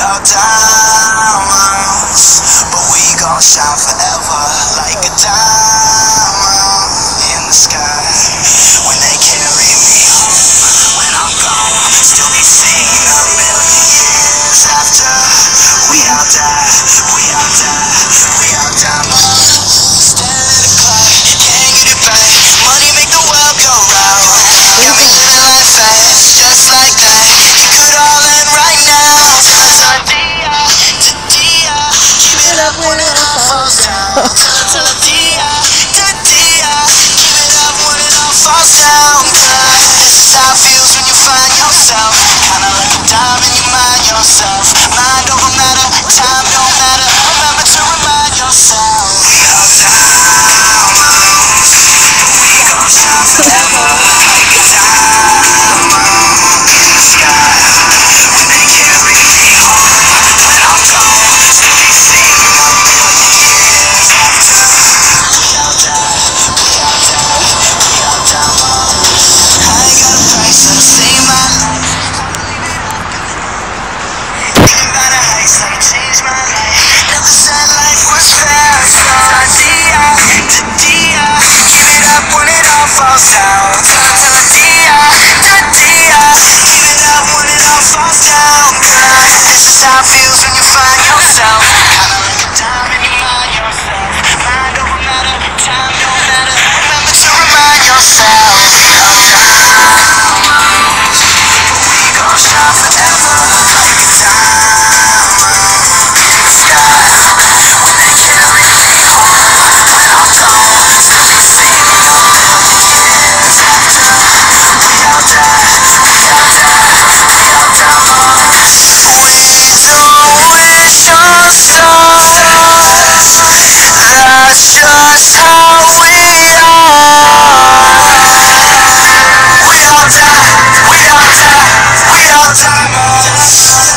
all diamonds, but we gon' shine forever like a diamond in the sky. When they carry me home, when I'm gone, still be singing a million years after. We all die, we all die, we all diamonds. Staring at the clock, can't get it back. Money make the world go round. Got me living life fast, just like that. It could all end right now. Keep it up when it all falls down. Keep it up when it all falls down. This is how it feels when you find yourself. Kinda like a diamond, you mind yourself. Mind over matter, time don't matter. Remember to remind yourself. We all diamonds, we gon' shine forever like a diamond in the sky. When they carry me home, when I'm gone, still be singing a million years after. We all die, we all die, we all diamonds. I ain't got a price to save my life. Thinking about a heist, like it changed my life. Never said life was fast. Keep it up when it all falls down. Keep it up when it all falls down. This is how it feels when you find yourself. Kinda like a diamond, you mind yourself. Mind over matter, time don't matter. Remember to remind yourself. We all diamonds, but we gon' shine forever like a diamond in the sky. When they carry me home, when I'm gone, still be singing a million years after. We all die, we all die, we all diamonds. With a wish on a star, that's just how we are. We all die, we all die, we all diamonds.